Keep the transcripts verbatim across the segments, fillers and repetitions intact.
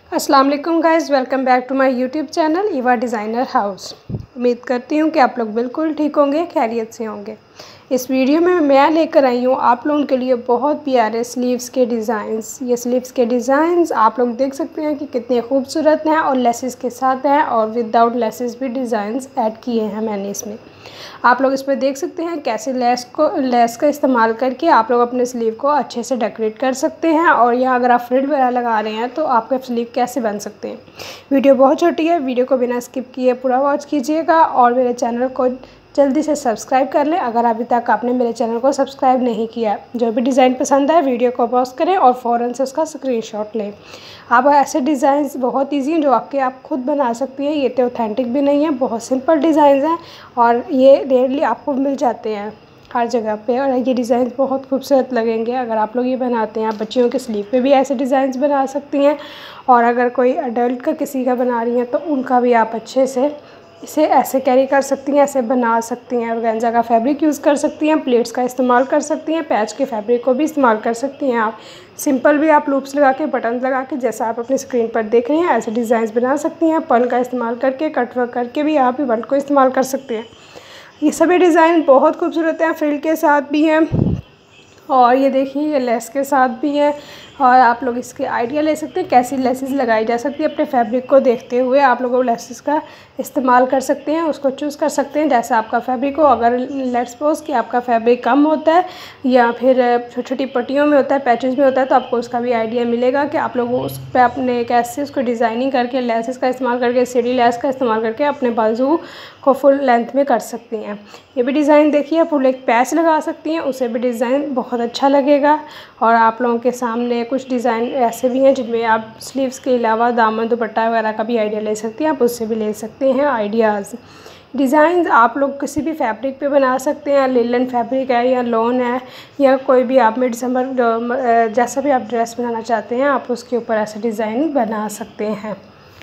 अस्सलाम वालेकुम guys, welcome back to my YouTube channel Eva designer house. उम्मीद करती हूँ कि आप लोग बिल्कुल ठीक होंगे, खैरियत से होंगे। इस वीडियो में मैं लेकर आई हूँ आप लोगों के लिए बहुत प्यारे स्लीव्स के डिज़ाइंस। ये स्लीव्स के डिज़ाइंस आप लोग देख सकते हैं कि कितने खूबसूरत हैं और लेसेस के साथ हैं और विदाउट लेसेस भी डिज़ाइंस ऐड किए हैं मैंने इसमें। आप लोग इसमें देख सकते हैं कैसे लेस को लेस का इस्तेमाल करके आप लोग अपने स्लीव को अच्छे से डेकोरेट कर सकते हैं। और यहाँ अगर आप फ्रिल वगैरह लगा रहे हैं तो आपके स्लीव कैसे बन सकते हैं। वीडियो बहुत छोटी है, वीडियो को बिना स्किप किए पूरा वॉच कीजिएगा और मेरे चैनल को जल्दी से सब्सक्राइब कर लें अगर अभी तक आपने मेरे चैनल को सब्सक्राइब नहीं किया। जो भी डिज़ाइन पसंद आए वीडियो को पॉज करें और फ़ौरन से उसका स्क्रीनशॉट लें। आप ऐसे डिज़ाइंस बहुत इजी हैं जो आपके आप खुद बना सकती हैं। ये तो ऑथेंटिक भी नहीं है, बहुत सिंपल डिज़ाइंस हैं और ये रेयरली आपको मिल जाते हैं हर जगह पे। और ये डिज़ाइन बहुत खूबसूरत लगेंगे अगर आप लोग ये बनाते हैं। आप बच्चियों के स्लीव पे भी ऐसे डिज़ाइंस बना सकती हैं और अगर कोई अडल्ट का किसी का बना रही हैं तो उनका भी आप अच्छे से इसे ऐसे कैरी कर सकती हैं, ऐसे बना सकती हैं। ऑर्गेन्जा का फैब्रिक यूज़ कर सकती हैं, प्लेट्स का इस्तेमाल कर सकती हैं, पैच के फैब्रिक को भी इस्तेमाल कर सकती हैं। आप सिंपल भी आप लूप्स लगा के, बटन लगा के, जैसा आप अपनी स्क्रीन पर देख रहे हैं ऐसे डिज़ाइंस बना सकती हैं। पर्ल का इस्तेमाल करके, कट वर्क करके भी आप वर्क को इस्तेमाल कर सकते हैं। ये सभी डिज़ाइन बहुत खूबसूरत हैं, फ्रिल के साथ भी हैं और ये देखिए ये लेस के साथ भी है। और आप लोग इसके आइडिया ले सकते हैं कैसी लेसेस लगाई जा सकती है। अपने फैब्रिक को देखते हुए आप लोग लेसेस का इस्तेमाल कर सकते हैं, उसको चूज़ कर सकते हैं जैसा आपका फैब्रिक हो। अगर लेट्स सपोज कि आपका फैब्रिक कम होता है या फिर छोटी छोटी पट्टियों में होता है, पैचेस में होता है, तो आपको उसका भी आइडिया मिलेगा कि आप लोग उस पर अपने कैसे उसको डिज़ाइनिंग करके लेसेस का इस्तेमाल करके, सीढ़ी लेस का इस्तेमाल करके अपने बाजू को फुल लेंथ में कर सकती हैं। ये भी डिज़ाइन देखिए, फुल एक पैच लगा सकती हैं, उसे भी डिज़ाइन बहुत अच्छा लगेगा। और आप लोगों के सामने कुछ डिज़ाइन ऐसे भी हैं जिनमें आप स्लीव्स के अलावा दामन दुपट्टा वगैरह का भी आइडिया ले सकती हैं। आप उससे भी ले सकते हैं आइडियाज़। डिज़ाइन आप लोग किसी भी फैब्रिक पे बना सकते हैं, लिनन फैब्रिक है या लॉन है या कोई भी आप मिड समर जैसा भी आप ड्रेस बनाना चाहते हैं आप उसके ऊपर ऐसे डिज़ाइन बना सकते हैं।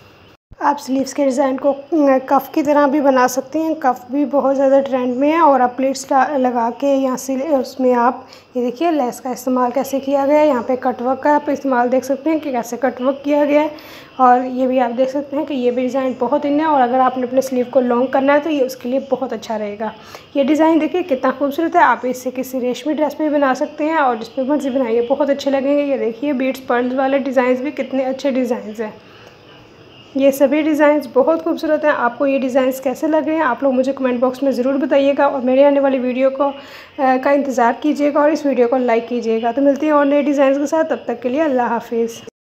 आप स्लीव्स के डिज़ाइन को कफ़ की तरह भी बना सकते हैं, कफ़ भी बहुत ज़्यादा ट्रेंड में है। और आप प्लेट्स लगा के यहाँ से उसमें आप ये देखिए लेस का इस्तेमाल कैसे किया गया है। यहाँ पे कटवर्क का आप इस्तेमाल देख सकते हैं कि कैसे कटवर्क किया गया है। और ये भी आप देख सकते हैं कि ये भी डिज़ाइन बहुत इन है और अगर आपने अपने स्लीव को लॉन्ग करना है तो ये उसके लिए बहुत अच्छा रहेगा। ये डिज़ाइन देखिए कितना खूबसूरत है। आप इससे किसी रेशमी ड्रेस पे भी बना सकते हैं और जिस पर मर्जी बनाइए बहुत अच्छे लगेंगे। ये देखिए बीट्स पर्ल्स वाले डिज़ाइन भी कितने अच्छे डिज़ाइन हैं। ये सभी डिज़ाइंस बहुत खूबसूरत हैं। आपको ये डिज़ाइंस कैसे लग रहे हैं आप लोग मुझे कमेंट बॉक्स में ज़रूर बताइएगा और मेरे आने वाली वीडियो को आ, का इंतज़ार कीजिएगा और इस वीडियो को लाइक कीजिएगा। तो मिलती हैं और नए डिज़ाइंस के साथ, तब तक के लिए अल्लाह हाफिज़।